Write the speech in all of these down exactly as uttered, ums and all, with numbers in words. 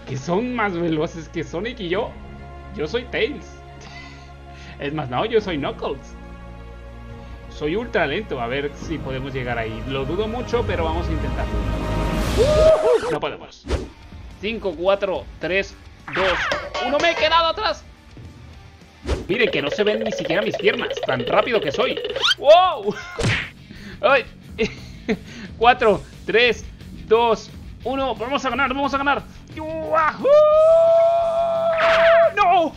que son más veloces que Sonic y yo. Yo soy Tails. Es más, no, yo soy Knuckles. Soy ultra lento, a ver si podemos llegar ahí. Lo dudo mucho, pero vamos a intentarlo. Uh-huh. No podemos. cinco, cuatro, tres, dos, uno. Me he quedado atrás. Miren que no se ven ni siquiera mis piernas. Tan rápido que soy. ¡Wow! ¡Ay! cuatro, tres, dos, uno. Vamos a ganar, vamos a ganar. ¡Wahoo! ¡No!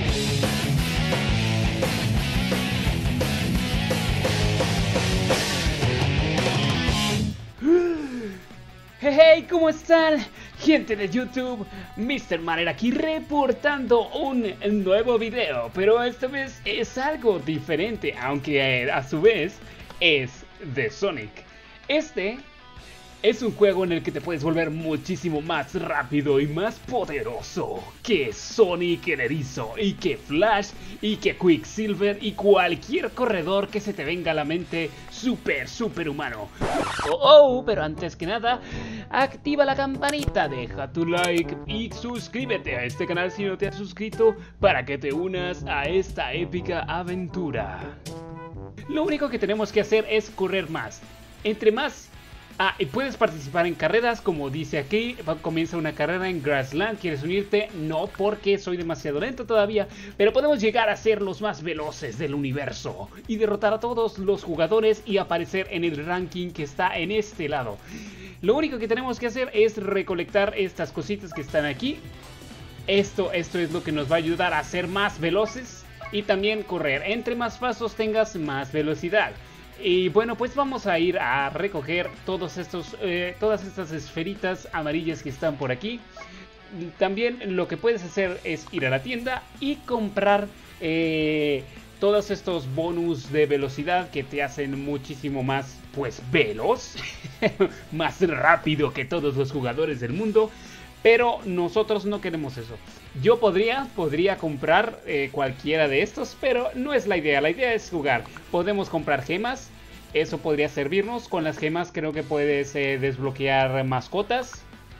Hey, ¿cómo están? Gente de YouTube, mister Marer aquí reportando un nuevo video, pero esta vez es algo diferente, aunque eh, a su vez es de Sonic. Este es un juego en el que te puedes volver muchísimo más rápido y más poderoso que Sonic el Erizo, y que Flash, y que Quicksilver, y cualquier corredor que se te venga a la mente super, super humano. Oh, oh, pero antes que nada, activa la campanita, deja tu like y suscríbete a este canal si no te has suscrito para que te unas a esta épica aventura. Lo único que tenemos que hacer es correr más. Entre más... Ah, y puedes participar en carreras, como dice aquí. Comienza una carrera en Grassland. ¿Quieres unirte? No, porque soy demasiado lento todavía. Pero podemos llegar a ser los más veloces del universo y derrotar a todos los jugadores y aparecer en el ranking que está en este lado. Lo único que tenemos que hacer es recolectar estas cositas que están aquí. Esto, esto es lo que nos va a ayudar a ser más veloces y también correr. Entre más pasos tengas, más velocidad. Y bueno, pues vamos a ir a recoger todos estos, eh, todas estas esferitas amarillas que están por aquí. También lo que puedes hacer es ir a la tienda y comprar eh, todos estos bonus de velocidad que te hacen muchísimo más, pues, veloz. Más rápido que todos los jugadores del mundo. Pero nosotros no queremos eso. Yo podría, podría comprar eh, cualquiera de estos, pero no es la idea. La idea es jugar. Podemos comprar gemas. Eso podría servirnos. Con las gemas creo que puedes eh, desbloquear mascotas.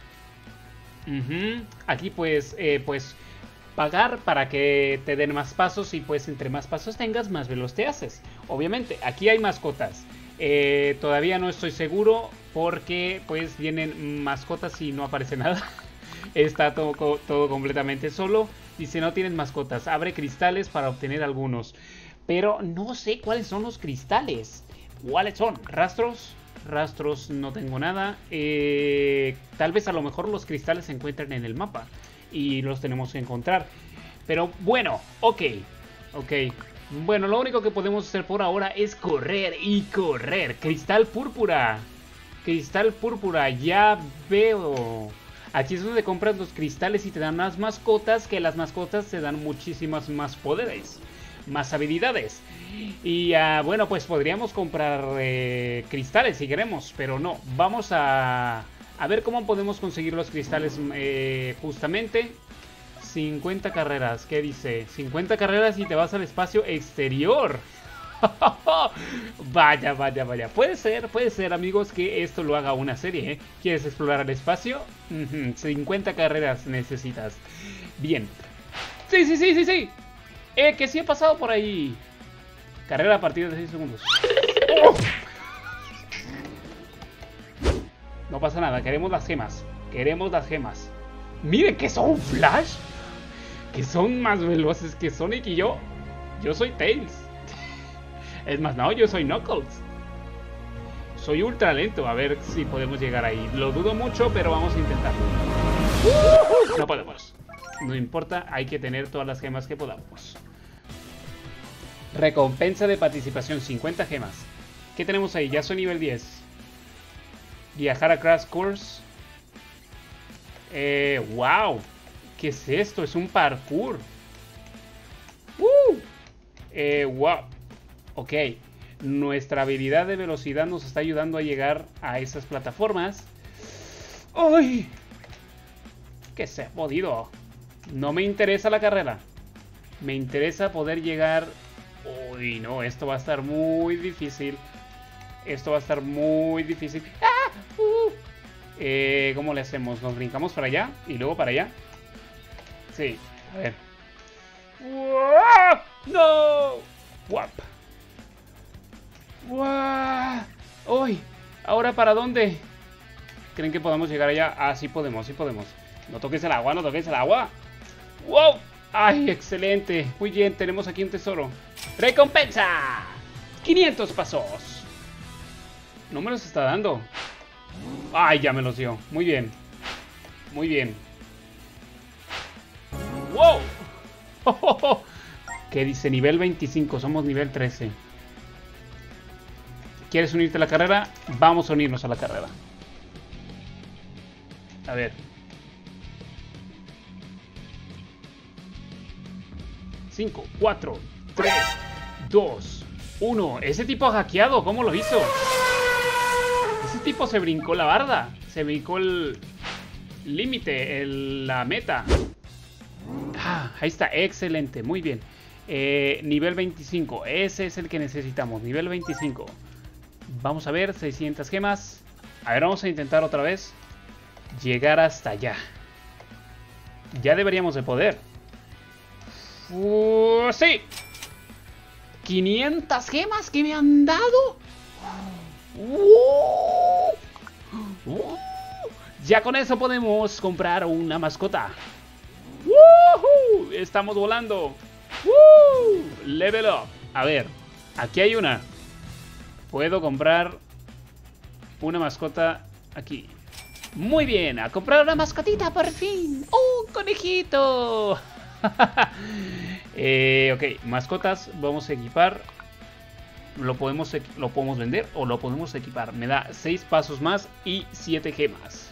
Uh-huh. Aquí pues, eh, pues pagar para que te den más pasos. Y pues entre más pasos tengas, más veloz te haces. Obviamente, aquí hay mascotas. Eh, todavía no estoy seguro porque pues vienen mascotas y no aparece nada. Está todo, todo completamente solo. Dice no tienes mascotas. Abre cristales para obtener algunos. Pero no sé cuáles son los cristales. ¿Cuáles son? ¿Rastros? Rastros no tengo nada. Eh, tal vez a lo mejor los cristales se encuentran en el mapa. Y los tenemos que encontrar. Pero bueno, ok. Ok. Bueno, lo único que podemos hacer por ahora es correr y correr. Cristal púrpura. Cristal púrpura. Ya veo... Aquí es donde compras los cristales y te dan más mascotas, que las mascotas te dan muchísimas más poderes, más habilidades. Y uh, bueno, pues podríamos comprar eh, cristales si queremos, pero no. Vamos a, a ver cómo podemos conseguir los cristales eh, justamente. cincuenta carreras, ¿qué dice? cincuenta carreras y te vas al espacio exterior. Vaya, vaya, vaya. Puede ser, puede ser, amigos, que esto lo haga una serie, ¿eh? ¿Quieres explorar el espacio? Uh-huh. cincuenta carreras necesitas. Bien. Sí, sí, sí, sí, sí. Eh, que sí he pasado por ahí. Carrera a partir de seis segundos. ¡Oh! No pasa nada, queremos las gemas. Queremos las gemas. Miren que son Flash. Que son más veloces que Sonic y yo. Yo soy Tails. Es más, no, yo soy Knuckles. Soy ultra lento, a ver si podemos llegar ahí. Lo dudo mucho, pero vamos a intentarlo. Uh-huh. No podemos. No importa, hay que tener todas las gemas que podamos. Recompensa de participación, cincuenta gemas. ¿Qué tenemos ahí? Ya soy nivel diez. Viajar a Crash Course. Eh, wow. ¿Qué es esto? Es un parkour. Uh. Eh, wow. Ok, nuestra habilidad de velocidad nos está ayudando a llegar a esas plataformas. ¡Uy! Que se ha podido. No me interesa la carrera. Me interesa poder llegar... Uy, no, esto va a estar muy difícil. Esto va a estar muy difícil. ¡Ah! Uh. Eh, ¿Cómo le hacemos? ¿Nos brincamos para allá? ¿Y luego para allá? Sí, a ver. ¡No! ¡Guap! ¡Guau! ¡Uy! ¿Ahora para dónde? ¿Creen que podamos llegar allá? Ah, sí podemos, sí podemos. No toques el agua, no toques el agua. ¡Wow! ¡Ay, excelente! Muy bien, tenemos aquí un tesoro. ¡Recompensa! quinientos pasos. No me los está dando. ¡Ay, ya me los dio! Muy bien. Muy bien. ¡Wow! Oh, oh, oh. ¿Qué dice? Nivel veinticinco, somos nivel trece. ¿Quieres unirte a la carrera? Vamos a unirnos a la carrera. A ver. cinco, cuatro, tres, dos, uno. Ese tipo ha hackeado, ¿cómo lo hizo? Ese tipo se brincó la barda. Se brincó el límite, la meta. Ah, ahí está, excelente, muy bien. eh, Nivel veinticinco, ese es el que necesitamos, nivel veinticinco. Vamos a ver, seiscientas gemas. A ver, vamos a intentar otra vez llegar hasta allá. Ya deberíamos de poder. Uh, sí. quinientas gemas que me han dado. Uh, uh, ya con eso podemos comprar una mascota. Uh, estamos volando. Uh, level up. A ver, aquí hay una. Puedo comprar una mascota aquí. Muy bien, a comprar una mascotita por fin. ¡Un conejito! eh, ok, mascotas vamos a equipar. Lo podemos, lo podemos vender o lo podemos equipar. Me da seis pasos más y siete gemas.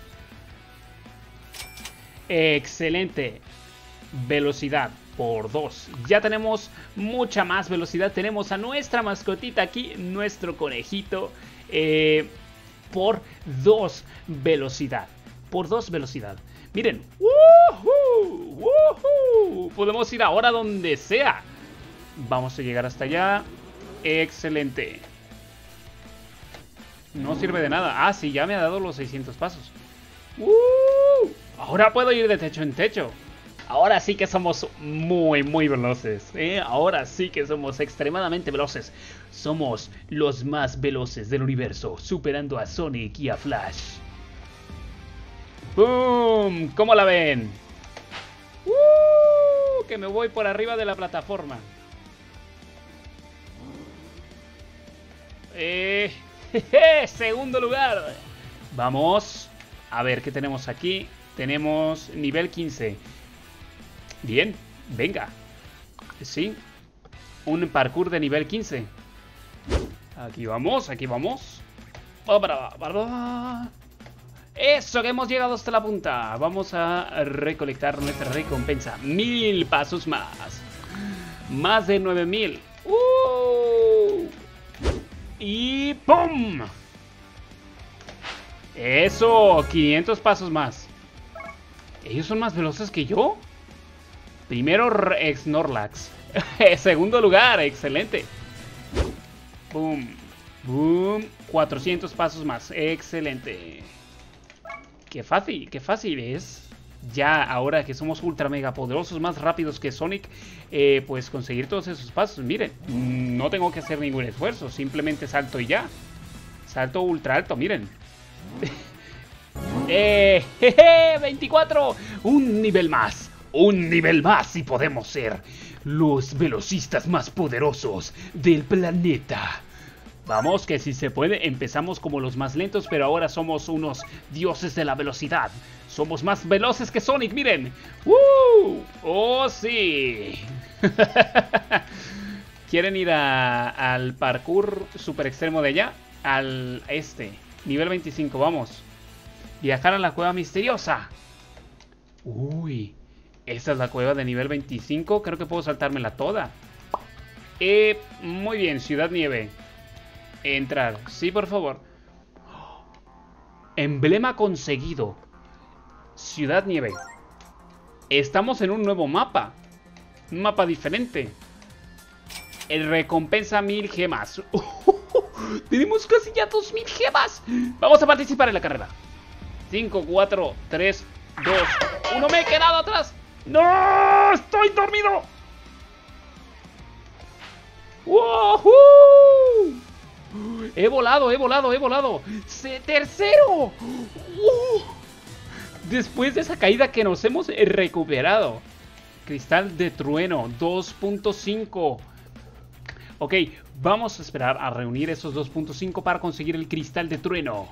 Excelente. Velocidad por dos. Ya tenemos mucha más velocidad. Tenemos a nuestra mascotita aquí, nuestro conejito. Eh, por dos velocidad. Por dos velocidad. Miren. ¡Woohoo! ¡Woohoo! Podemos ir ahora donde sea. Vamos a llegar hasta allá. Excelente. No sirve de nada. Ah, sí, ya me ha dado los seiscientos pasos. ¡Uh! Ahora puedo ir de techo en techo. Ahora sí que somos muy, muy veloces, ¿eh? Ahora sí que somos extremadamente veloces. Somos los más veloces del universo, superando a Sonic y a Flash. ¡Boom! ¿Cómo la ven? ¡Uh! Que me voy por arriba de la plataforma. Eh, jeje, segundo lugar. Vamos. A ver, ¿qué tenemos aquí? Tenemos nivel quince. Bien, venga. Sí. Un parkour de nivel quince. Aquí vamos, aquí vamos. Eso, que hemos llegado hasta la punta. Vamos a recolectar nuestra recompensa. Mil pasos más. Más de nueve mil. Uh. Y ¡pum! Eso, quinientos pasos más. ¿Ellos son más veloces que yo? Primero Snorlax. Segundo lugar, excelente. Boom, boom. cuatrocientos pasos más, excelente. Qué fácil, qué fácil es. Ya ahora que somos ultra mega poderosos, más rápidos que Sonic, eh, pues conseguir todos esos pasos. Miren, no tengo que hacer ningún esfuerzo, simplemente salto y ya. Salto ultra alto, miren. eh, jeje, veinticuatro. Un nivel más. Un nivel más y podemos ser los velocistas más poderosos del planeta. Vamos, que si se puede, empezamos como los más lentos, pero ahora somos unos dioses de la velocidad. Somos más veloces que Sonic, miren. ¡Uh! ¡Oh, sí! ¿Quieren ir a, al parkour super extremo de allá? Al este, nivel veinticinco, vamos. Viajar a la cueva misteriosa. Uy, esta es la cueva de nivel veinticinco. Creo que puedo saltármela toda. Eh, muy bien, Ciudad Nieve. Entrar, sí, por favor. Emblema conseguido. Ciudad Nieve. Estamos en un nuevo mapa. Un mapa diferente. El recompensa mil gemas. Tenemos casi ya dos mil gemas. Vamos a participar en la carrera. cinco, cuatro, tres, dos, uno. Me he quedado atrás. ¡No! ¡Estoy dormido! ¡Woohoo! He volado, he volado, he volado. ¡Se tercero! ¡Uh! Después de esa caída que nos hemos recuperado. Cristal de trueno, dos punto cinco. Ok, vamos a esperar a reunir esos dos punto cinco para conseguir el cristal de trueno.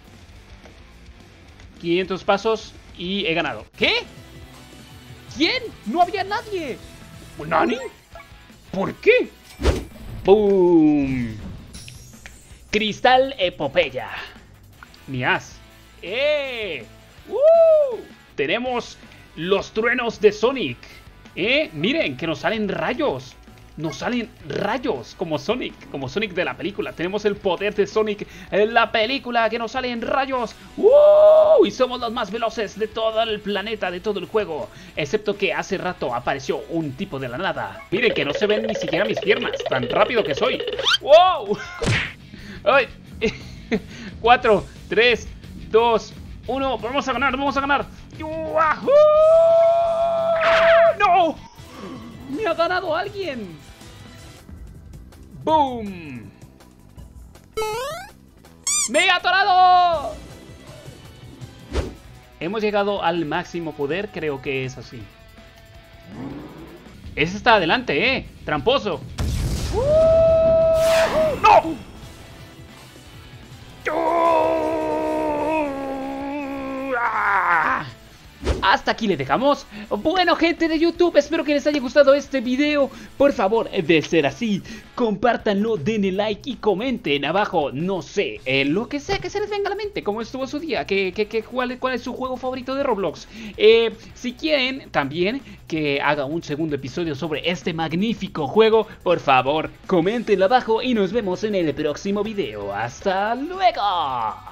quinientos pasos y he ganado. ¿Qué? ¿Quién? No había nadie. ¿Nani? ¿Por qué? ¡Boom! Cristal epopeya. Mi as. ¡Eh! ¡Uh! Tenemos los truenos de Sonic. ¿Eh? Miren, que nos salen rayos. Nos salen rayos como Sonic, como Sonic de la película. Tenemos el poder de Sonic en la película, que nos salen rayos. ¡Uh! Y somos los más veloces de todo el planeta, de todo el juego. Excepto que hace rato apareció un tipo de la nada. Miren que no se ven ni siquiera mis piernas, tan rápido que soy. ¡Wow! ¡Ay! cuatro, tres, dos, uno. Vamos a ganar, vamos a ganar. ¡Wahoo! ¡No! ¡Me ha ganado alguien! ¡Boom! ¡Me he atorado! Hemos llegado al máximo poder, creo que es así. Ese está adelante, ¿eh? ¡Tramposo! ¡No! ¡Ah! Hasta aquí le dejamos. Bueno, gente de YouTube, espero que les haya gustado este video. Por favor, de ser así, compártanlo, denle like y comenten abajo, no sé, eh, lo que sea que se les venga a la mente, cómo estuvo su día, que, que, que, cuál, cuál es su juego favorito de Roblox. eh, Si quieren también que haga un segundo episodio sobre este magnífico juego, por favor, comenten abajo y nos vemos en el próximo video. ¡Hasta luego!